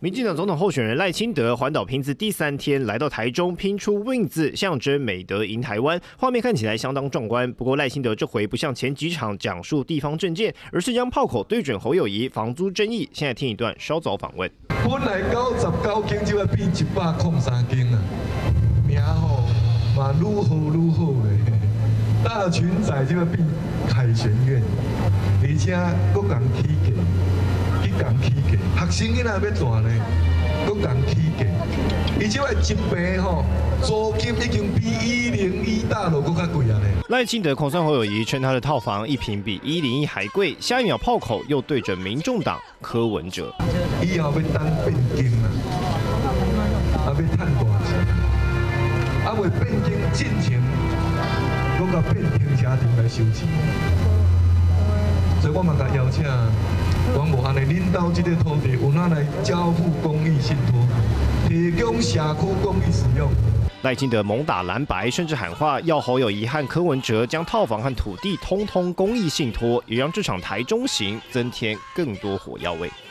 民进党总统候选人赖清德环岛拼字第3天，来到台中拼出 Win 字，象征美德赢台湾，画面看起来相当壮观。不过赖清德这回不像前几场讲述地方政见，而是将炮口对准侯友宜房租争议。现在听一段稍早访问。 本来99间就要变103间啊，名吼嘛愈好愈好嘞。大群仔就要变凯旋苑，而且佫讲起价。 讲起价，学生囡仔要大呢，佫讲起价，而且话一平吼，租金已经比101大楼佫较贵啊呢。 赖清德恐算侯友宜称他的套房一平比101还贵，下一秒炮口又对准民众党柯文哲。 以后要当变金啊，要赚大钱，袂变金进前，佫甲变停车场来收钱。所以我嘛甲邀请。 讲无安尼，恁兜这个土地有哪来交付公益信托，提供社区公益使用。 赖清德猛打蓝白，甚至喊话要侯友宜和柯文哲将套房和土地通通公益信托，也让这场台中行增添更多火药味。